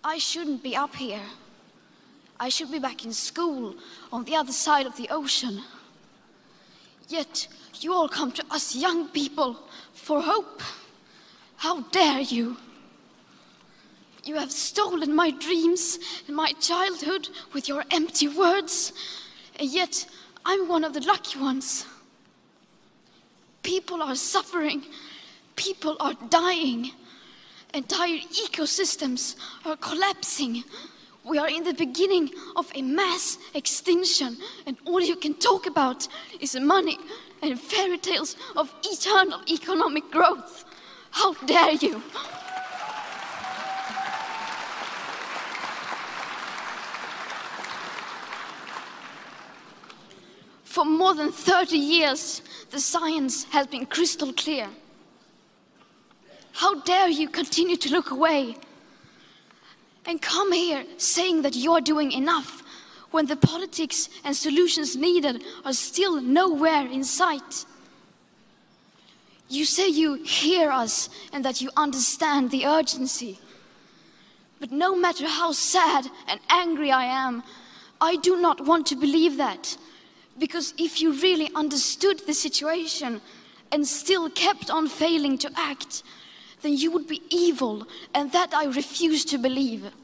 I shouldn't be up here. I should be back in school on the other side of the ocean. Yet you all come to us young people for hope. How dare you? You have stolen my dreams and my childhood with your empty words, and yet I'm one of the lucky ones. People are suffering, people are dying, entire ecosystems are collapsing. We are in the beginning of a mass extinction, and all you can talk about is money and fairy tales of eternal economic growth. How dare you? For more than 30 years, the science has been crystal clear. How dare you continue to look away and come here saying that you're doing enough when the politics and solutions needed are still nowhere in sight? You say you hear us and that you understand the urgency. But no matter how sad and angry I am, I do not want to believe that. Because if you really understood the situation and still kept on failing to act, then you would be evil, and that I refuse to believe.